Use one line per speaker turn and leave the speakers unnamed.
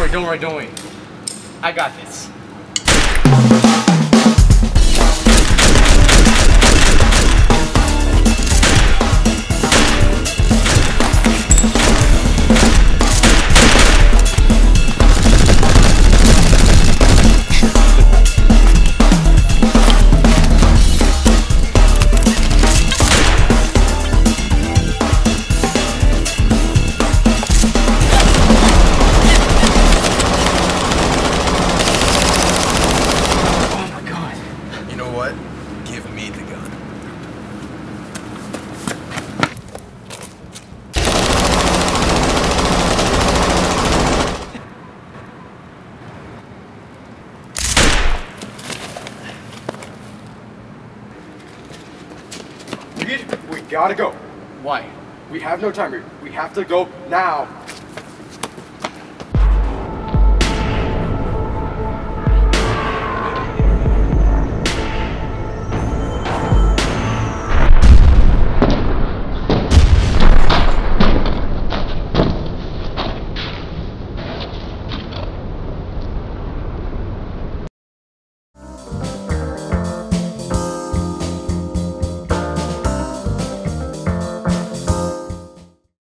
worry. I got this.
Give me the gun.
Reid, we gotta go.
Why?
We have no time, Reid. We have to go now.